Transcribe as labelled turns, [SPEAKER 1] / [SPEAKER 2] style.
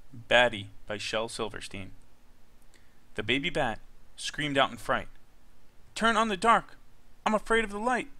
[SPEAKER 1] Batty by Shel Silverstein. The baby bat screamed out in fright. "Turn on the dark! I'm afraid of the light!"